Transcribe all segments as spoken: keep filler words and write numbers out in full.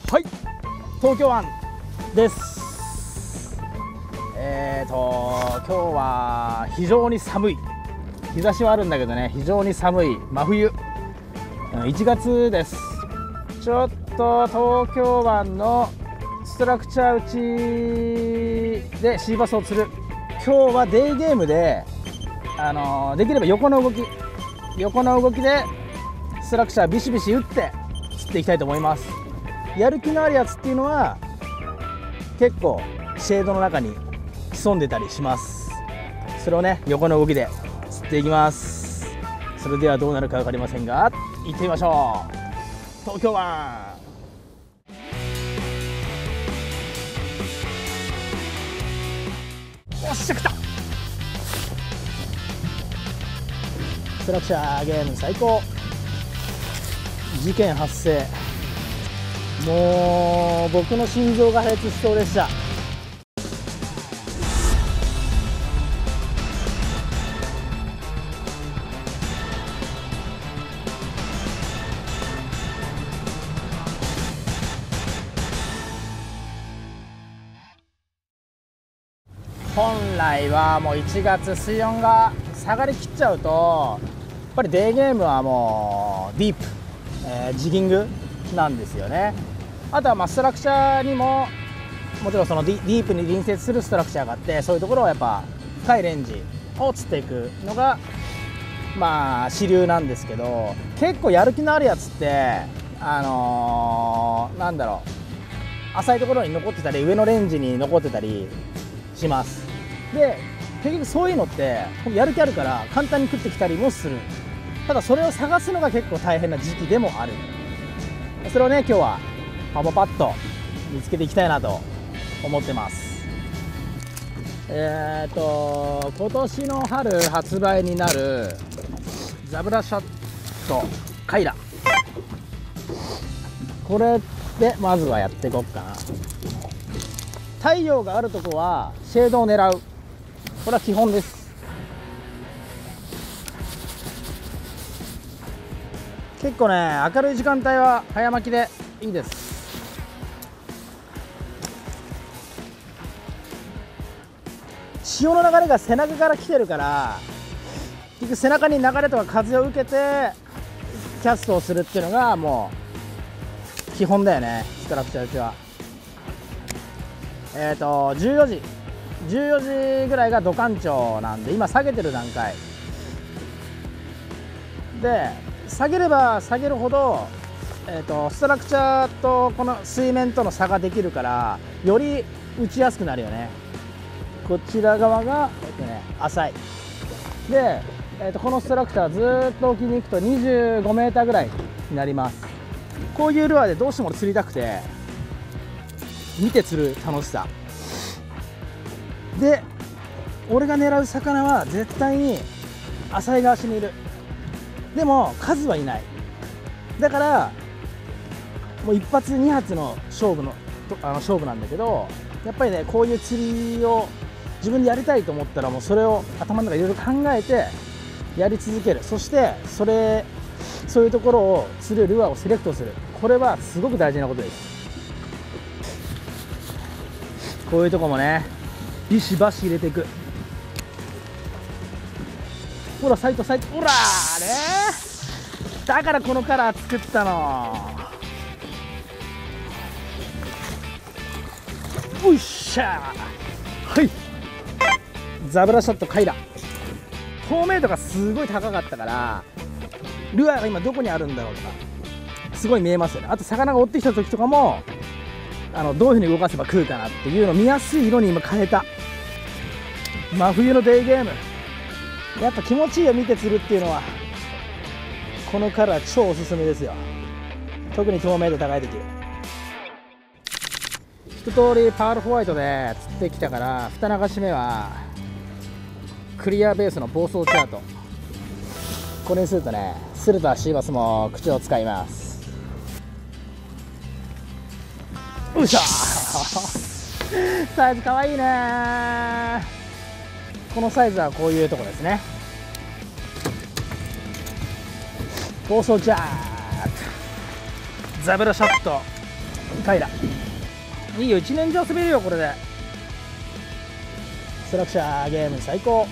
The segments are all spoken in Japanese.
はい、東京湾です。えーと今日は非常に寒い、日差しはあるんだけどね、非常に寒い真冬、いちがつです。ちょっと東京湾のストラクチャー打ちでシーバスを釣る。今日はデイゲームで、あのー、できれば横の動き横の動きでストラクチャービシビシ打って釣っていきたいと思います。やる気のあるやつっていうのは結構シェードの中に潜んでたりします。それをね、横の動きで釣っていきます。それではどうなるか分かりませんが、行ってみましょう。東京湾。おっしゃ、来た。ストラクチャーゲーム最高。事件発生。もう僕の心臓が破裂しそうでした。本来はもういちがつ水温が下がりきっちゃうと、やっぱりデーゲームはもうディープ、えー、ジギングなんですよね。あとはまあストラクチャーにももちろんそのディープに隣接するストラクチャーがあって、そういうところをやっぱ深いレンジを釣っていくのがまあ主流なんですけど、結構やる気のあるやつってあのー、なんだろう、浅いところに残ってたり上のレンジに残ってたりします。で結局そういうのってやる気あるから簡単に食ってきたりもする。ただそれを探すのが結構大変な時期でもある。それをね、今日はパパパッと見つけていきたいなと思ってます。えーと今年の春発売になるザブラシャットカイラ、これでまずはやっていこうかな。太陽があるとこはシェードを狙う、これは基本です。結構ね、明るい時間帯は早巻きでいいです。潮の流れが背中から来てるから、結局背中に流れとか風を受けてキャストをするっていうのがもう基本だよね、ストラクチャー打ちは。えっとじゅうよじじゅうよじぐらいがド干潮なんで、今下げてる段階で、下げれば下げるほど、えー、とストラクチャーとこの水面との差ができるから、より打ちやすくなるよね。こちら側が、えーとね、浅いで、えー、とこのストラクチャーずーっと沖に行くとにじゅうごメーターぐらいになります。こういうルアーでどうしても釣りたくて見て釣る楽しさで、俺が狙う魚は絶対に浅い側足にいる。でも数はいない。だからもう一発二発の勝負のあの勝負なんだけど、やっぱりね、こういう釣りを自分でやりたいと思ったら、もうそれを頭の中でいろいろ考えてやり続ける。そしてそれそういうところを釣るルアーをセレクトする。これはすごく大事なことです。こういうとこもね、ビシバシ入れていく。ほら、サイトサイト、ほらーね、だからこのカラー作ったの。おいっしゃー。はい、ザブラシャットカイラ。透明度がすごい高かったから、ルアーが今どこにあるんだろうとかすごい見えますよね。あと魚が追ってきた時とかも、あのどういう風に動かせば食うかなっていうのを見やすい色に今変えた。真冬のデイゲーム、やっぱ気持ちいいよ、見て釣るっていうのは。このカラー超おすすめですよ、特に透明度高い時。一通りパールホワイトで釣ってきたから、蓋流し目はクリアベースの暴走チャート、これにするとね、スルターシーバスも口を使います。うしゃーサイズかわいいね。このサイズはこういうとこですね。暴走ジャーク、ザブラシャットカイラいいよ、一年中遊べるよこれで。ストラクチャーゲーム最高。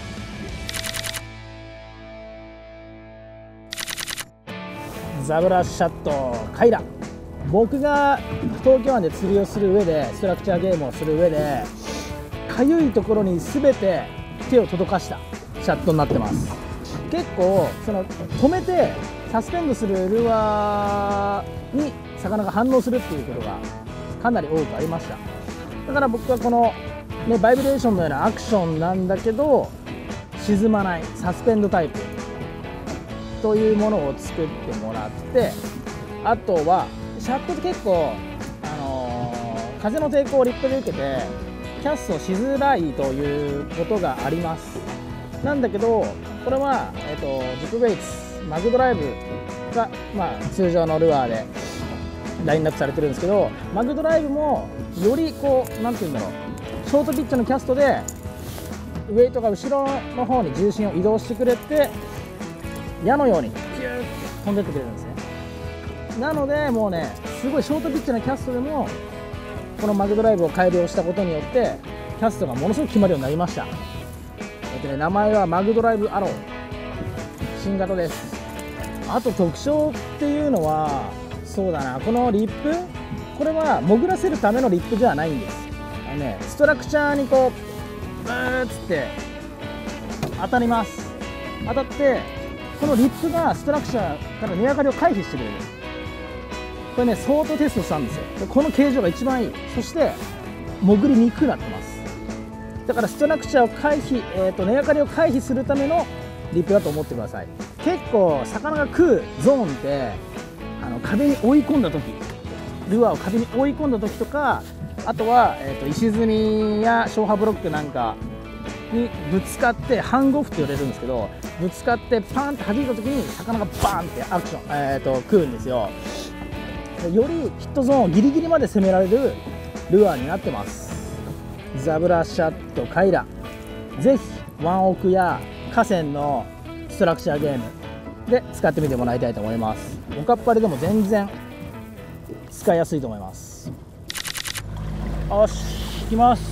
ザブラシャットカイラ。僕が東京湾で釣りをする上で、ストラクチャーゲームをする上で、かゆいところに全て手を届かしたシャットになってます。結構その止めてサスペンドするルアーに魚が反応するっていうことがかなり多くありました。だから僕はこの、ね、バイブレーションのようなアクションなんだけど沈まないサスペンドタイプというものを作ってもらって、あとはシャットって結構、あのー、風の抵抗をリップで受けてキャストしづらいということがあります。なんだけどこれは、えーと、ジップベイツマグドライブが、まあ、通常のルアーでラインナップされてるんですけど、マグドライブもよりこうなんていうんだろう、ショートピッチのキャストでウェイトが後ろの方に重心を移動してくれて矢のようにピューッと飛んでってくれるんですね。なのでもうね、すごいショートピッチなキャストでもこのマグドライブを改良したことによってキャストがものすごく決まるようになりました。えっとね、名前はマグドライブアロー、新型です。あと特徴っていうのはそうだな、このリップ、これは潜らせるためのリップじゃないんです。あのね、ストラクチャーにこうブーッつって当たります。当たってこのリップがストラクチャーから根明かりを回避してくれる。これね相当テストしたんですよ。でこの形状が一番いい。そして潜りにくくなってます。だからストラクチャーを回避、えーと根明かりを回避するためのリップだと思ってください。結構魚が食うゾーンってあの壁に追い込んだ時、ルアーを壁に追い込んだ時とか、あとは、えーと石積みや消波ブロックなんかにぶつかってハングオフって言われるんですけど、ぶつかってパーンって弾いた時に魚がバーンってアクション、えー、と食うんですよ。よりヒットゾーンをギリギリまで攻められるルアーになってます。ザブラシャットカイラ、ぜひワンオクや河川のストラクチャーゲームで使ってみてもらいたいと思います。おかっぱりでも全然使いやすいと思います。よし、行きます。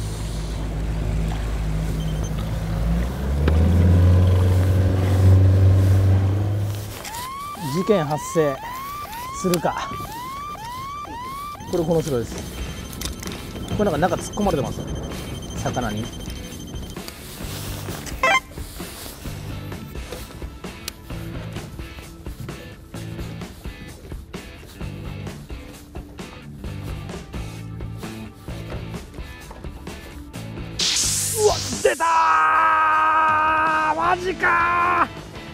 事件発生するか。これこの城です。これなんか中突っ込まれてますよね、魚に。うわ、出たー、マジか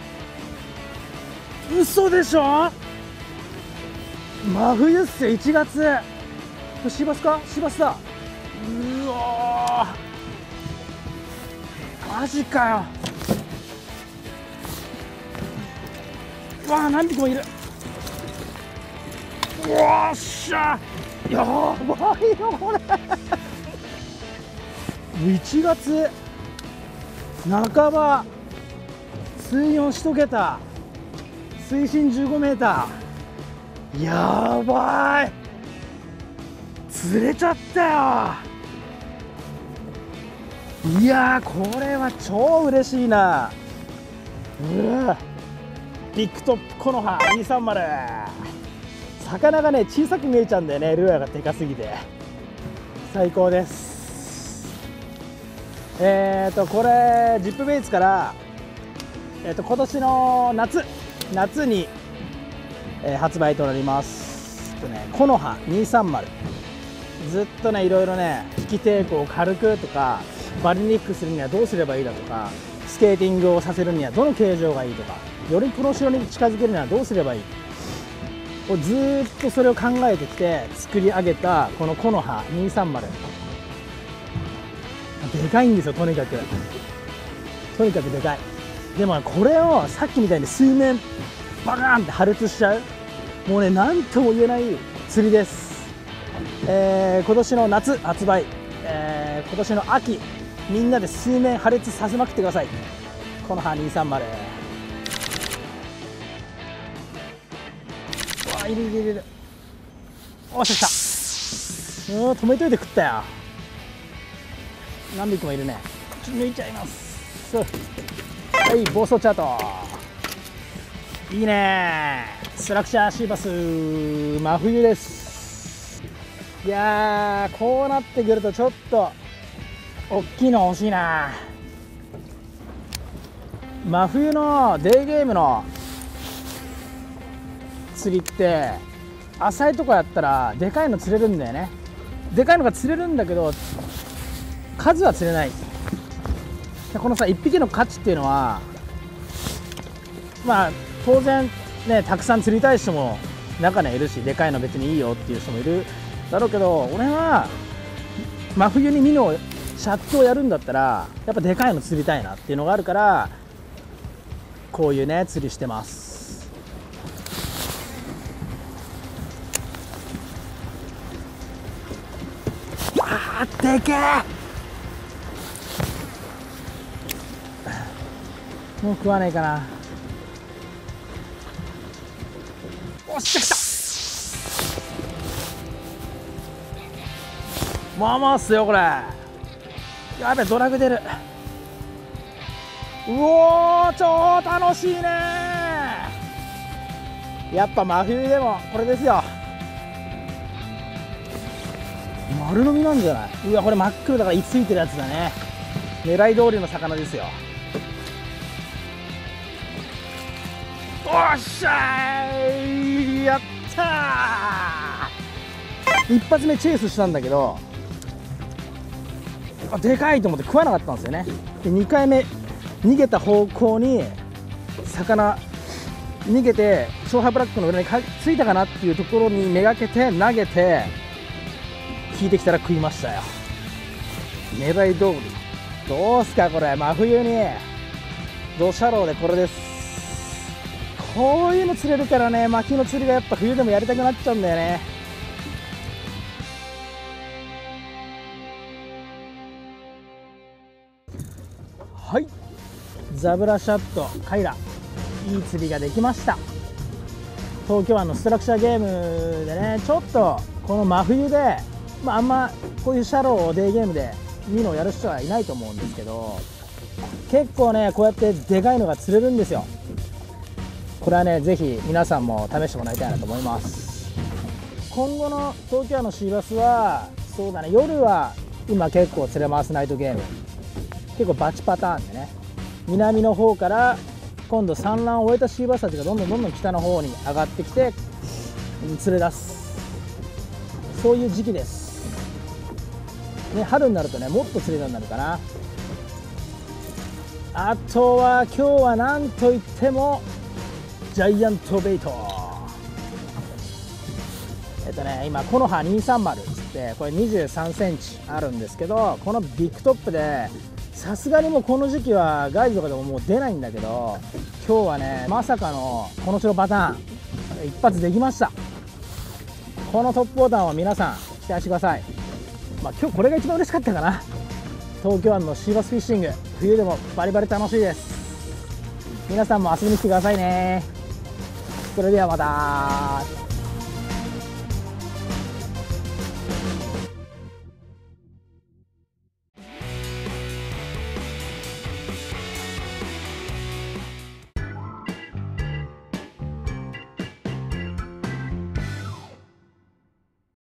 ー、嘘でしょ。真冬っすよ、いちがつ。これシバスか、シバスだ。うわー、マジかよ。うわー、何匹もいる。うわーっしゃ、やばいよこれいちがつなかば、水温いちけた、水深じゅうごメーター、やばい、釣れちゃったよ。いやー、これは超嬉しいな。うわ、ビッグトップコノハにひゃくさんじゅう、魚がね小さく見えちゃうんだよね、ルアーがでかすぎて。最高です。えーとこれジップベイツから、えー、と今年の夏夏に、えー、発売となります。とね、コノハにひゃくさんじゅう、ずっとねいろいろね、引き抵抗を軽くとか、バリニックするにはどうすればいいだとか、スケーティングをさせるにはどの形状がいいとか、よりプロシロに近づけるにはどうすればいい、こうずーっとそれを考えてきて作り上げたこのコノハにひゃくさんじゅう、でかいんですよ。とにかくとにかくでかい。でもこれをさっきみたいに水面バカーンって破裂しちゃう、もうね何とも言えない釣りです。えー、今年の夏発売、えー、今年の秋みんなで水面破裂させまくってください。コノハにひゃくさんじゅう。うわ、いるいるいる。 おっしゃ来た。うん、止めといて食ったよ。何匹もいるね。ちょっと抜いちゃいます。そう、はい、暴走チャート。いいね。ストラクチャーシーバス真冬です。いやー、こうなってくるとちょっと大きいの欲しいな。真冬のデーゲームの釣りって浅いとこやったらでかいの釣れるんだよね。でかいのが釣れるんだけど数は釣れない。このさいっぴきの価値っていうのはまあ当然ね、たくさん釣りたい人も中にはいるし、でかいの別にいいよっていう人もいるだろうけど、俺は真冬にミノシャットをやるんだったらやっぱでかいの釣りたいなっていうのがあるから、こういうね釣りしてます。あー、でけえ。もう食わないかな。おっしゃ来た。まあまあっすよこれ。やべ、ドラグ出る。うおー、超楽しいね。やっぱ真冬でもこれですよ。丸飲みなんじゃない。うわ、これ真っ黒だから居ついてるやつだね。狙い通りの魚ですよ。おっしゃーい、やったー。一発目チェイスしたんだけど、あ、でかいと思って食わなかったんですよね。でにかいめ逃げた方向に魚逃げて勝敗ブラックの裏についたかなっていうところにめがけて投げて効いてきたら食いましたよ。狙い通り。どうすかこれ、真冬にドシャローでこれです。こういうの釣れるからね、薪の釣りがやっぱ冬でもやりたくなっちゃうんだよね。はい、ザブラシャットカイラ、いい釣りができました。東京湾のストラクチャーゲームでね、ちょっとこの真冬で、まあ、あんまこういうシャローをデーゲームでミノをやる人はいないと思うんですけど、結構ねこうやってでかいのが釣れるんですよ。これはねぜひ皆さんも試してもらいたいなと思います。今後の東京湾のシーバスはそうだね、夜は今結構釣れます。ナイトゲーム結構バチパターンでね、南の方から今度産卵を終えたシーバスたちがどんどんどんどん北の方に上がってきて釣れ出す、そういう時期です、ね。春になるとねもっと釣れるようになるかな。あとは今日はなんといってもジャイアントベイト。えっとね今コノハにひゃくさんじゅうっつってこれにじゅうさんセンチあるんですけど、このビッグトップでさすがにもうこの時期はガイドとかでももう出ないんだけど、今日はねまさかのこの白パターン一発できました。このトップボタンを皆さん期待してください。まあ今日これが一番嬉しかったかな。東京湾のシーバスフィッシング、冬でもバリバリ楽しいです。皆さんも遊びに来てくださいね。それではまた。